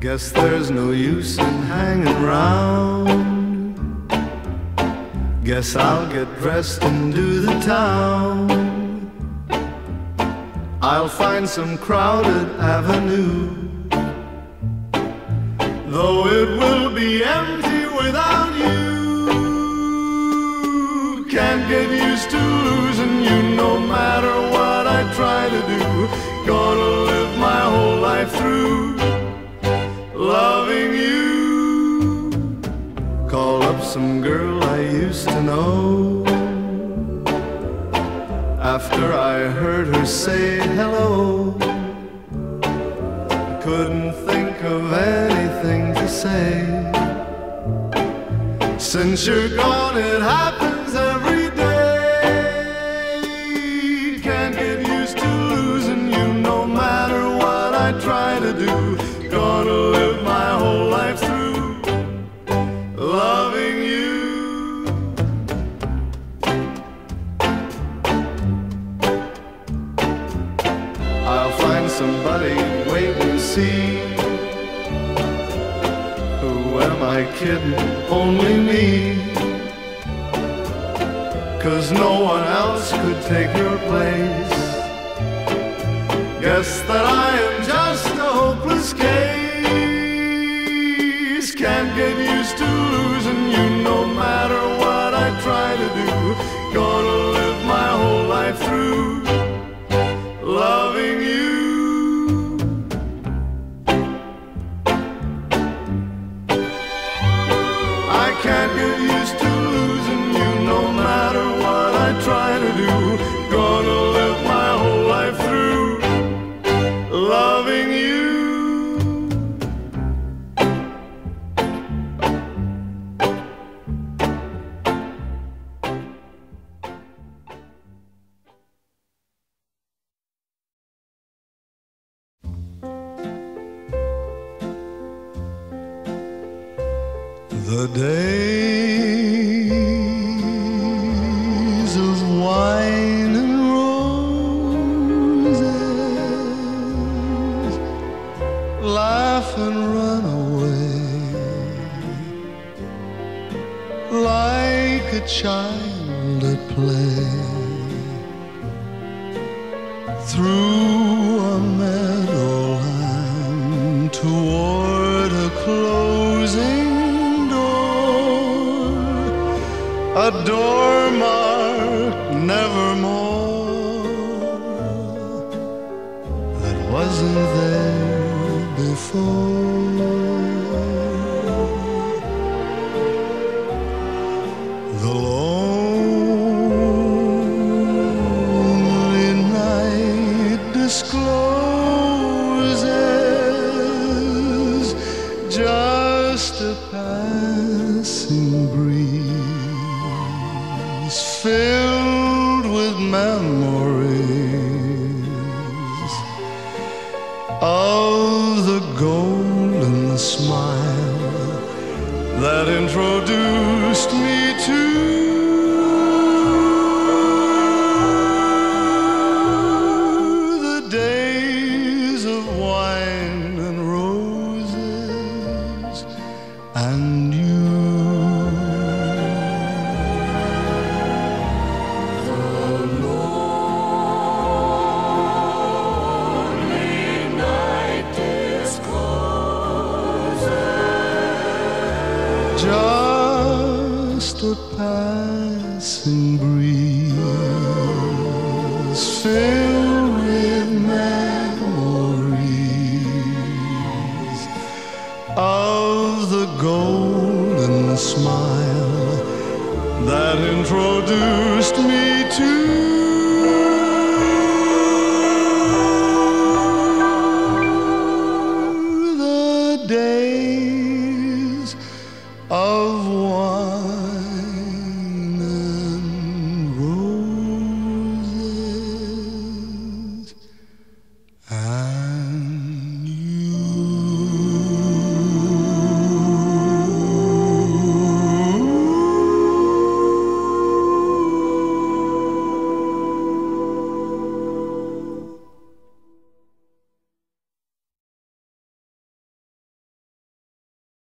Guess there's no use in hanging round. Guess I'll get dressed and do the town. I'll find some crowded avenue, though it will be empty without you. Can't get used to losing you no matter what I try to do. Gonna live my whole life through loving you. Call up some girl I used to know. After I heard her say hello, I couldn't think of anything to say. Since you're gone, it happens every day. Can't get used to losing you no matter what I try to do. Gonna live my whole life through loving you. I'll find somebody, wait and see. Who am I kidding? Only me. 'Cause no one else could take your place. Guess that I am just a hopeless case. Can't get used to losing you no matter what I try to do. Gonna live my whole life through loving you. I can't get used to losing you no matter what I try to do. Gonna live my whole life through loving you. The days of wine and roses, laugh and run away like a child at play through a meadowland toward a closing, a door marked nevermore that wasn't there before. The lonely night discloses just a passing breeze filled with memories of the golden smile that introduced me to the days of wine and roses and you. Just a passing breeze filled with memories of the golden smile that introduced me to the days of one.